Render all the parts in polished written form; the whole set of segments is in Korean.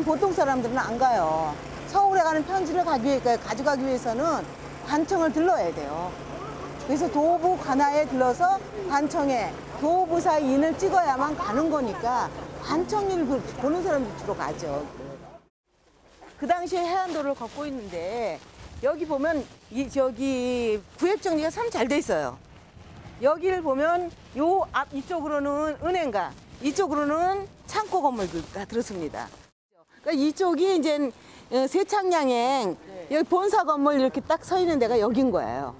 보통 사람들은 안 가요. 서울에 가는 편지를 가져가기 위해서는 관청을 들러야 돼요. 그래서 도부 관아에 들러서 관청에 도부사인을 찍어야만 가는 거니까 관청리를 보는 사람들 주로 가죠. 그 당시에 해안도를 걷고 있는데 여기 보면 저기 구획 정리가 참 잘 돼 있어요. 여기를 보면 요 앞 이쪽으로는 은행가, 이쪽으로는 창고 건물가 들었습니다. 그러니까 이쪽이 이제 세창양행 여기 본사 건물 이렇게 딱 서 있는 데가 여긴 거예요.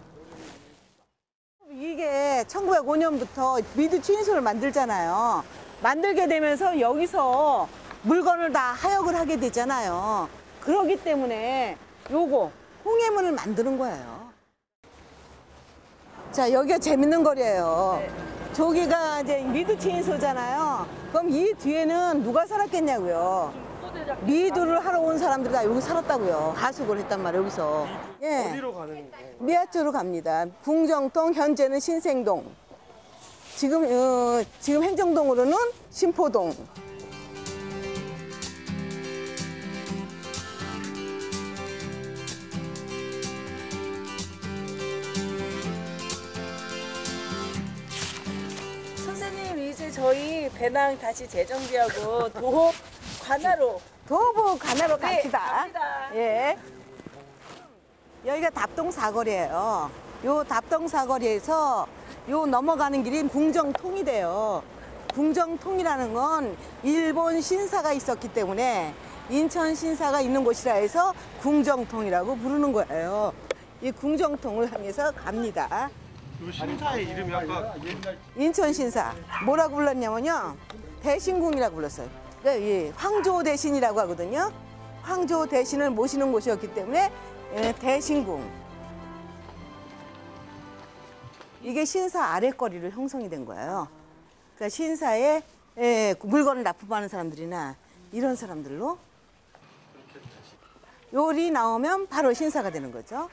이게 1905년부터 미드 추인소를 만들잖아요. 만들게 되면서 여기서 물건을 다 하역을 하게 되잖아요. 그러기 때문에 요거 홍해문을 만드는 거예요. 자, 여기가 재밌는 거리예요. 저기가 이제 미드 추인소잖아요. 그럼 이 뒤에는 누가 살았겠냐고요. 미두를 하러 온 사람들이 다 여기 살았다고요. 하숙을 했단 말이에요, 여기서. 예. 어디로 가는 거예요? 미아쪽으로 갑니다. 궁정동, 현재는 신생동. 지금 행정동으로는 신포동. 선생님, 이제 저희 배낭 다시 재정비하고 도호 관아로 도보 관아로 네, 갑시다. 갑니다. 예. 여기가 답동 사거리예요. 요 답동 사거리에서 요 넘어가는 길이 궁정통이 돼요. 궁정통이라는 건 일본 신사가 있었기 때문에 인천 신사가 있는 곳이라 해서 궁정통이라고 부르는 거예요. 이 궁정통을 향해서 갑니다. 이 신사의 이름이 아까 인천 신사 뭐라고 불렀냐면요, 대신궁이라고 불렀어요. 그러니까 이 황조 대신이라고 하거든요. 황조 대신을 모시는 곳이었기 때문에 대신궁. 이게 신사 아랫거리로 형성이 된 거예요. 그러니까 신사에 물건을 납품하는 사람들이나 이런 사람들로 요리 나오면 바로 신사가 되는 거죠.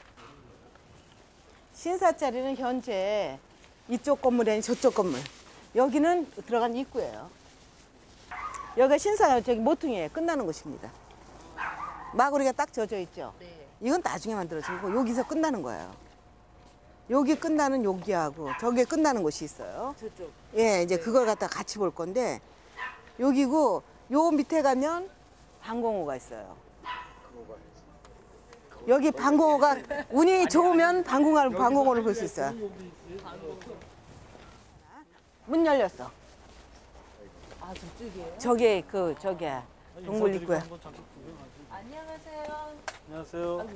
신사 자리는 현재 이쪽 건물이 아닌 저쪽 건물. 여기는 들어간 입구예요. 여기가 신사 저기 모퉁이에 끝나는 곳입니다. 마구리가 딱 젖어 있죠. 이건 나중에 만들어진 거고 여기서 끝나는 거예요. 여기 끝나는 여기하고 저기에 끝나는 곳이 있어요. 저쪽. 예, 이제 그걸 갖다 같이 볼 건데 여기고 요 밑에 가면 방공호가 있어요. 여기 방공호가 운이 좋으면 방공호를 볼 수 있어요. 문 열렸어. 아, 저쪽이에요? 저기야 동물 입구야. 안녕하세요. 안녕하세요.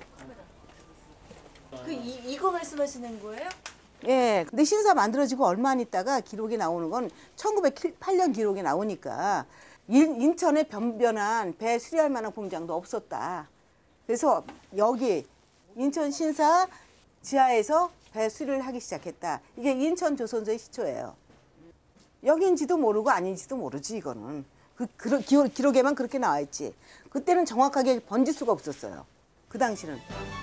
이거 말씀하시는 거예요? 예, 근데 신사 만들어지고 얼마 안 있다가 기록이 나오는 건 1908년 기록이 나오니까 인천에 변변한 배 수리할 만한 공장도 없었다. 그래서 여기 인천 신사 지하에서 배 수리를 하기 시작했다. 이게 인천 조선소의 시초예요. 여긴지도 모르고 아닌지도 모르지 이거는. 기록에만 그렇게 나와 있지. 그때는 정확하게 번질 수가 없었어요. 그 당시는.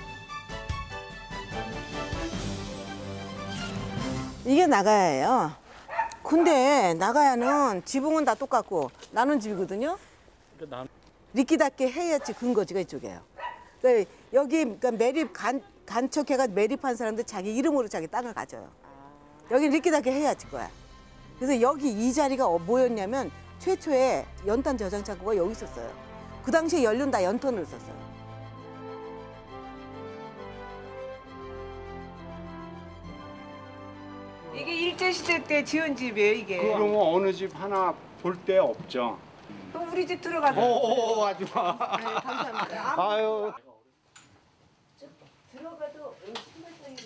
이게 나가야예요. 근데 나가야는 지붕은 다 똑같고 나눈 집이거든요. 리키답게 해야지 근거지가 이쪽이에요. 그러니까 여기 매립 간척해가 매립한 사람들 자기 이름으로 자기 땅을 가져요. 여기 리키답게 해야지 거야. 그래서 여기 이 자리가 뭐였냐면 최초에 연탄 저장 창고가 여기 있었어요. 그 당시에 연료는 다 연탄으로 썼어요. 이게 일제시대 때 지은 집이에요, 이게. 그러면 어느 집 하나 볼 데 없죠. 그럼 우리 집 들어가서. 오, 아줌마. 네, 감사합니다. 아유. 들어가도 신발장이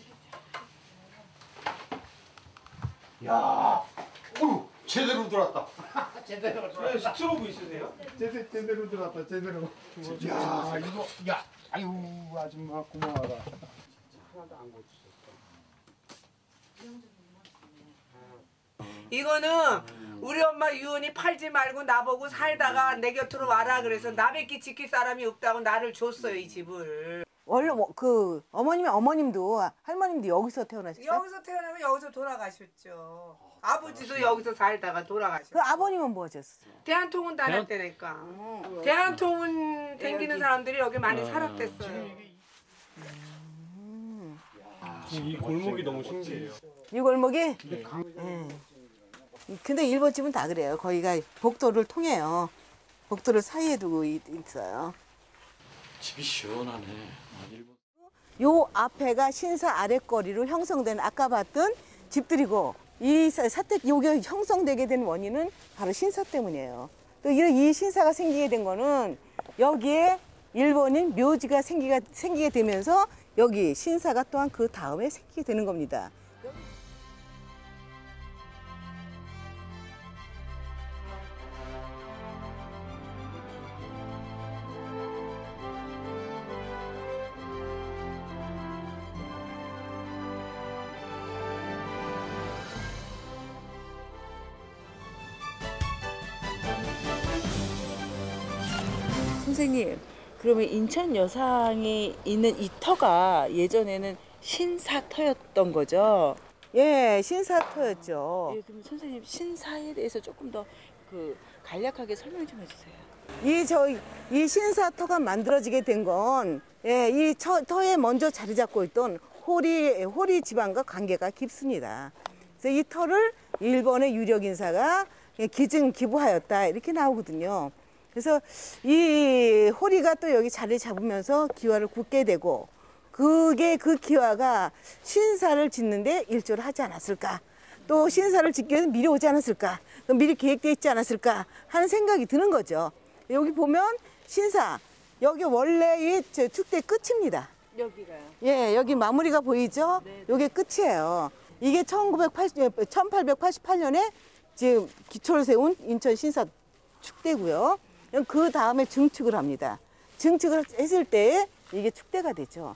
야, 제대로 들어왔다. 스트로브 있으세요? 제대로 들어왔다, 제대로. 야, 이거, 야, 아유, 아줌마 고마워라. 하나도 안 고치셨어. 이거는 우리 엄마 유언이 팔지 말고 나보고 살다가 내 곁으로 와라 그래서 나밖에 지킬 사람이 없다고 나를 줬어요, 이 집을. 원래 그 어머님도 할머님도 여기서 태어나셨어요? 여기서 태어나면 여기서 돌아가셨죠. 아버지도 여기서 살다가 그 돌아가셨어요. 아버님은 뭐 하셨어요? 대한통운 다닐 때니까. 대한통운 댕기는 사람들이 여기 많이 살았댔어요. 이 골목이 너무 신기해요. 이 골목이? 예. 근데 일본 집은 다 그래요. 거기가 복도를 통해요. 복도를 사이에 두고 있어요. 집이 시원하네. 아, 일본. 요 앞에가 신사 아랫거리로 형성된 아까 봤던 집들이고 이 사택 요게 형성되게 된 원인은 바로 신사 때문이에요. 또 이 신사가 생기게 된 거는 여기에 일본인 묘지가 생기게 되면서 여기 신사가 또한 그 다음에 생기게 되는 겁니다. 선생님, 그러면 인천 여상에 있는 이 터가 예전에는 신사터였던 거죠? 예, 신사터였죠. 예, 그럼 선생님 신사에 대해서 조금 더 간략하게 설명 좀 해주세요. 이 신사터가 만들어지게 된 건, 예, 이 터에 먼저 자리 잡고 있던 호리 지방과 관계가 깊습니다. 그래서 이 터를 일본의 유력 인사가 기부하였다 이렇게 나오거든요. 그래서 이 호리가 또 여기 자리를 잡으면서 기와를 굳게 되고 그 기와가 신사를 짓는데 일조를 하지 않았을까. 또 신사를 짓기 위해서 미리 오지 않았을까. 미리 계획되어 있지 않았을까 하는 생각이 드는 거죠. 여기 보면 신사, 여기 원래 이 축대 끝입니다. 여기가요? 예, 여기 마무리가 보이죠? 네. 이게 끝이에요. 이게 1888년에 지금 기초를 세운 인천 신사 축대고요. 그 다음에 증축을 합니다. 증축을 했을 때 이게 축대가 되죠.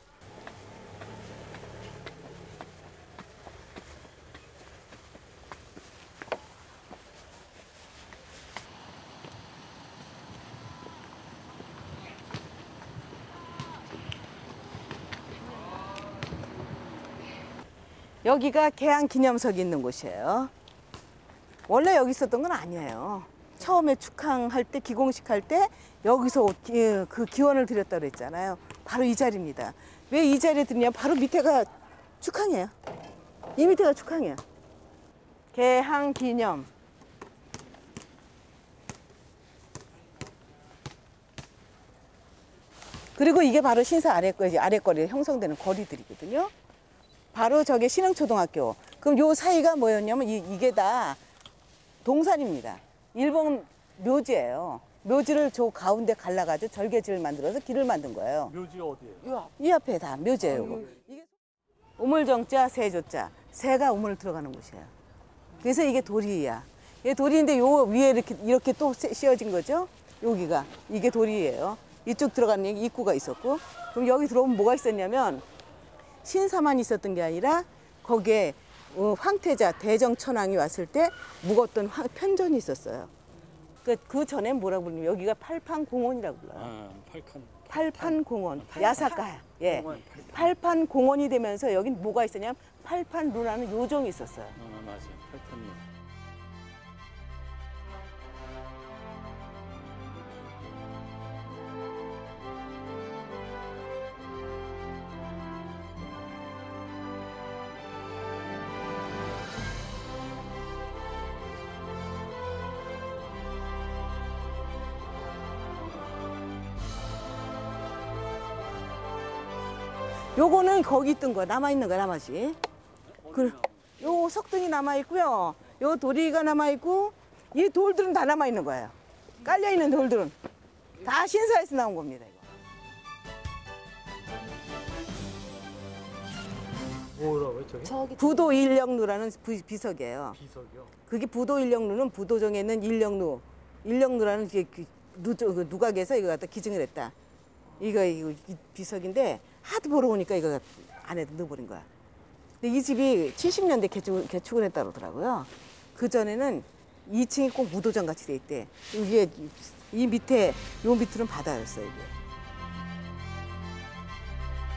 여기가 개항기념석이 있는 곳이에요. 원래 여기 있었던 건 아니에요. 처음에 축항할 때, 기공식 할 때 여기서 그 기원을 드렸다고 그랬잖아요. 바로 이 자리입니다. 왜 이 자리에 드리냐? 바로 밑에가 축항이에요. 이 밑에가 축항이에요. 개항기념. 그리고 이게 바로 신사 아랫거리에 형성되는 거리들이거든요. 바로 저게 신흥초등학교. 그럼 요 사이가 뭐였냐면 이게 다 동산입니다. 일본 묘지예요. 묘지를 저 가운데 갈라가지고 절개지를 만들어서 길을 만든 거예요. 묘지가 어디예요? 이 앞에 다 묘지예요. 이거. 이게 우물정자, 세조자. 새가 우물 들어가는 곳이에요. 그래서 이게 도리야. 이게 도리인데 요 위에 이렇게 또 씌어진 거죠. 여기가 이게 도리예요. 이쪽 들어가는 입구가 있었고, 그럼 여기 들어오면 뭐가 있었냐면 신사만 있었던 게 아니라 거기에 황태자 대정천왕이 왔을 때 묵었던 편전이 있었어요. 그 전에 뭐라고 부르냐면 여기가 팔판공원이라고 불러요. 아, 팔판공원, 야사가야. 예. 팔판공원이 되면서 여긴 뭐가 있었냐면 팔판루라는 요정이 있었어요. 맞아요. 팔판루. 요거는 거기 있던 거야. 남아있는 거야, 나머지. 요 석등이 남아있고요. 요 도리가 남아있고, 이 돌들은 다 남아있는 거예요. 깔려있는 돌들은. 다 신사에서 나온 겁니다, 이거. 뭐라고요, 저기? 부도일령루라는 비석이에요. 비석이요? 그게 부도일령루는 부도정에 있는 일령루라는 누각에서 이거 갖다 기증을 했다. 이거 이 비석인데 하도 보러 오니까 이거 안에 넣어버린 거야. 근데 이 집이 70년대 개축을 했다고 그러더라고요. 그전에는 2층이 꼭 무도장 같이 돼 있대. 위에 이 밑에 요 밑으로는 바다였어요, 이게.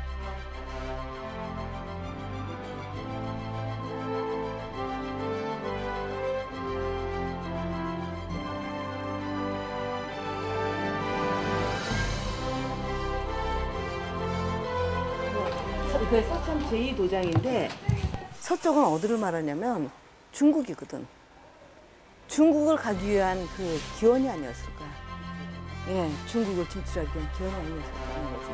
그게 서천 제2도장인데 서쪽은 어디를 말하냐면 중국이거든. 중국을 가기 위한 그 기원이 아니었을까. 예, 중국을 진출하기 위한 기원이 아니었을까 하는 거지.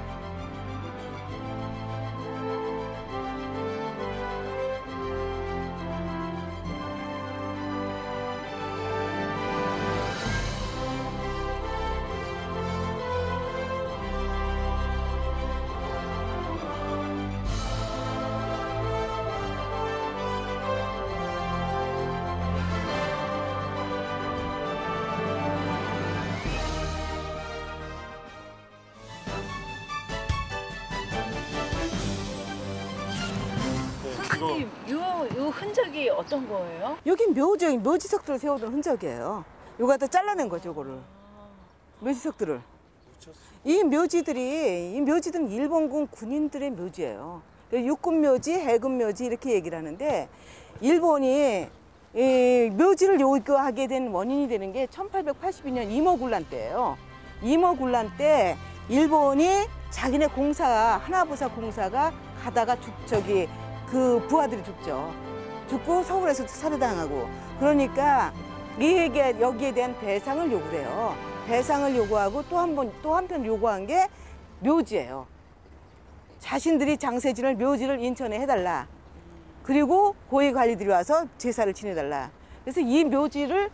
선생님, 요 흔적이 어떤 거예요? 여긴 묘지석들을 세우던 흔적이에요. 요거 갖다 잘라낸 거죠, 요거를. 묘지석들을. 이 묘지들은 일본군 군인들의 묘지예요. 육군 묘지, 해군 묘지 이렇게 얘기를 하는데 일본이 이 묘지를 요구하게 된 원인이 되는 게 1882년 임오군란 때예요. 임오군란 때 일본이 자기네 공사, 하나부사 공사가 가다가 그 부하들이 죽죠. 죽고 서울에서 살해당하고. 그러니까 여기에 대한 배상을 요구를 해요. 배상을 요구하고 또 한편 요구한 게 묘지예요. 자신들이 장세진을 묘지를 인천에 해달라. 그리고 고위 관리들이 와서 제사를 지내달라. 그래서 이 묘지를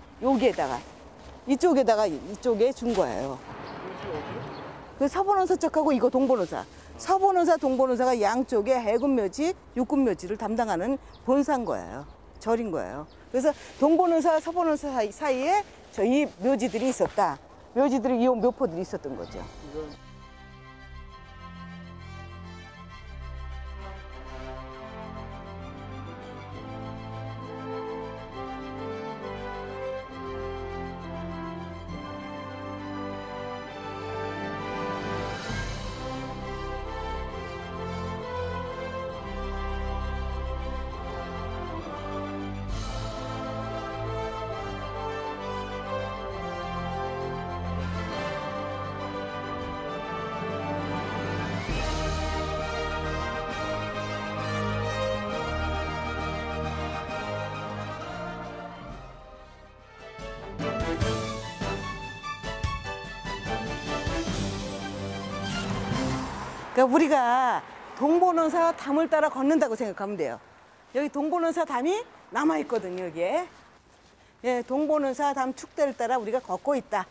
이쪽에 준 거예요. 그 서본원사 쪽하고 이거 동본원사. 서본원사, 동본원사가 양쪽에 해군묘지, 육군묘지를 담당하는 본사인 거예요. 절인 거예요. 그래서 동본원사, 서본원사 사이에 저희 묘지들이 있었다. 묘지들이 이온 묘포들이 있었던 거죠. 그러니까 우리가 동본원사 담을 따라 걷는다고 생각하면 돼요. 여기 동본원사 담이 남아있거든요, 여기에. 예, 동본원사 담 축대를 따라 우리가 걷고 있다.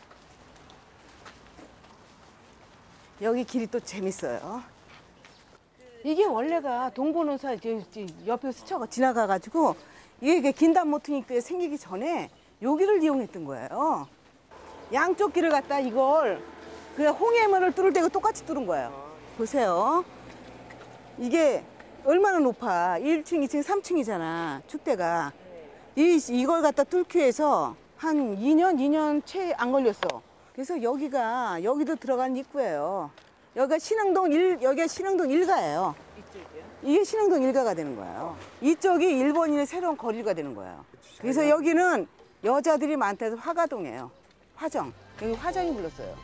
여기 길이 또 재밌어요. 이게 원래가 동본원사 옆에 스쳐가 지나가가지고 이게 긴담 모퉁이가 생기기 전에 여기를 이용했던 거예요. 양쪽 길을 갖다 이걸 그냥 홍해문을 뚫을 때가 똑같이 뚫은 거예요. 보세요. 이게 얼마나 높아. 1층, 2층, 3층이잖아. 축대가. 이걸 갖다 뚫기 위해서 한 2년 채 안 걸렸어. 그래서 여기도 들어간 입구예요. 여기가 신흥동 1가예요. 이쪽이요? 이게 신흥동 1가가 되는 거예요. 이쪽이 일본인의 새로운 거리가 되는 거예요. 그래서 여기는 여자들이 많다 해서 화가동이에요. 화정. 여기 화정이 불렀어요.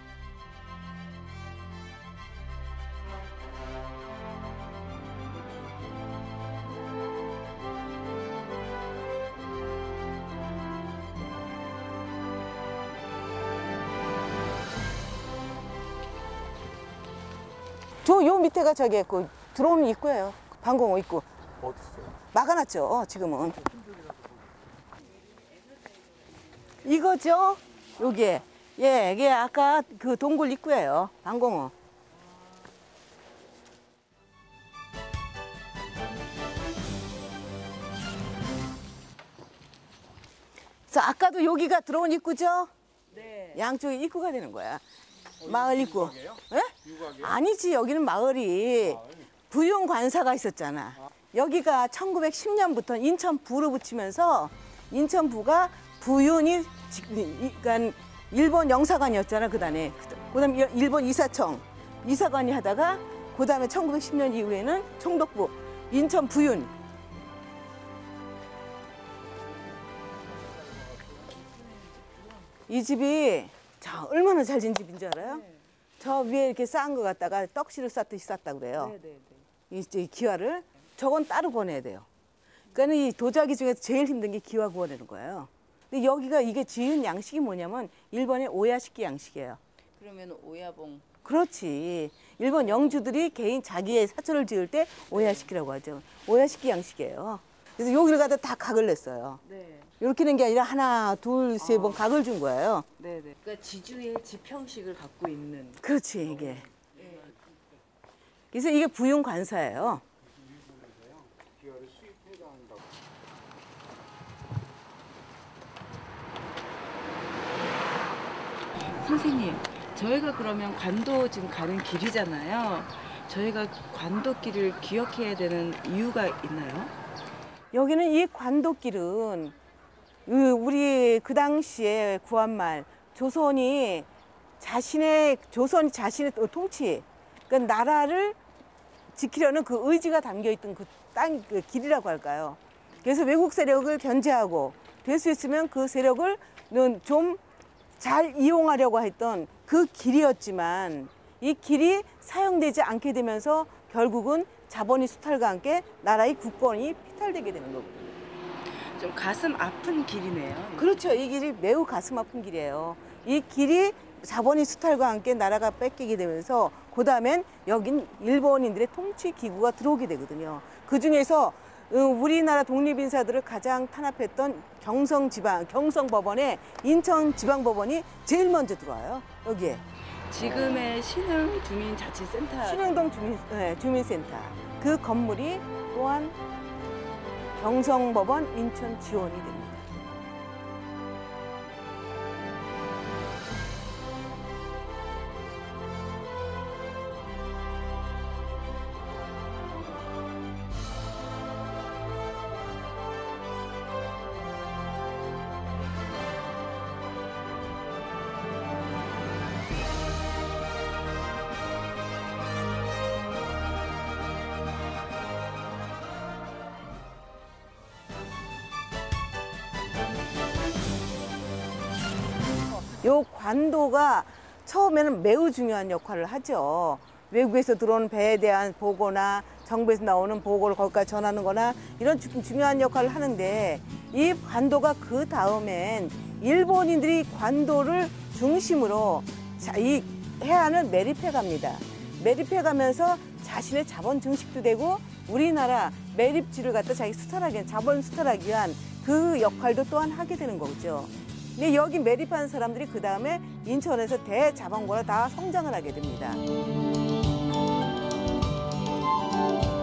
요 밑에가 저기 들어오는 입구예요. 방공호 입구. 어디 있어요? 막아놨죠, 지금은. 이거죠? 여기에. 예, 이게 아까 그 동굴 입구예요. 방공호. 그래서 아까도 여기가 들어온 입구죠? 네. 양쪽에 입구가 되는 거야. 마을 입구. 예? 아니지, 여기는 마을이 부용 관사가 있었잖아. 여기가 1910년부터 인천부로 붙이면서 인천부가 부윤이 그러니까 일본 영사관이었잖아, 그다음에. 그다음에 일본 이사관이 하다가 그다음에 1910년 이후에는 총독부 인천 부윤. 이 집이 자, 얼마나 잘 진 집인 줄 알아요? 저 위에 이렇게 쌓은 거 갖다가 떡실을 쌓듯이 쌓았다고 그래요. 이 기와를. 저건 따로 보내야 돼요. 그러니까 이 도자기 중에서 제일 힘든 게 기와 구워내는 거예요. 근데 여기가 이게 지은 양식이 뭐냐면 일본의 오야시키 양식이에요. 그러면 오야봉. 그렇지. 일본 영주들이 개인 자기의 사초를 지을 때 오야시키라고 하죠. 오야시키 양식이에요. 그래서 여기를 갖다 다 각을 냈어요. 네. 이렇게 낸 게 아니라 하나, 둘, 세 번 각을 준 거예요. 네네. 그러니까 지주의 지평식을 갖고 있는. 그렇지, 이게. 그래서 이게 부윤관사예요. 선생님, 저희가 그러면 관도 지금 가는 길이잖아요. 저희가 관도길을 기억해야 되는 이유가 있나요? 여기는 이 관도길은 우리 그 당시에 구한말 조선이 자신의 통치, 그러니까 나라를 지키려는 그 의지가 담겨 있던 그 땅, 그 길이라고 할까요? 그래서 외국 세력을 견제하고 될 수 있으면 그 세력을 좀 잘 이용하려고 했던 그 길이었지만 이 길이 사용되지 않게 되면서 결국은 자본의 수탈과 함께 나라의 국권이 피탈되게 되는 거거든요. 좀 가슴 아픈 길이네요. 그렇죠. 이 길이 매우 가슴 아픈 길이에요. 이 길이 자본의 수탈과 함께 나라가 뺏기게 되면서 그다음엔 여긴 일본인들의 통치 기구가 들어오게 되거든요. 그중에서 우리나라 독립인사들을 가장 탄압했던 경성법원에 인천지방법원이 제일 먼저 들어와요. 여기에. 지금의 신흥 주민자치센터. 신흥동 주민센터. 그 건물이 또한 경성법원 인천지원이 됩니다. 요 관도가 처음에는 매우 중요한 역할을 하죠. 외국에서 들어오는 배에 대한 보고나 정부에서 나오는 보고를 거기까지 전하는 거나 이런 중요한 역할을 하는데 이 관도가 그 다음엔 일본인들이 관도를 중심으로 이 해안을 매립해 갑니다. 매립해 가면서 자신의 자본 증식도 되고 우리나라 매립지를 갖다 자기 자본 수탈하기 위한 그 역할도 또한 하게 되는 거죠. 근데 여기 매립한 사람들이 그 다음에 인천에서 대자본가로 다 성장을 하게 됩니다.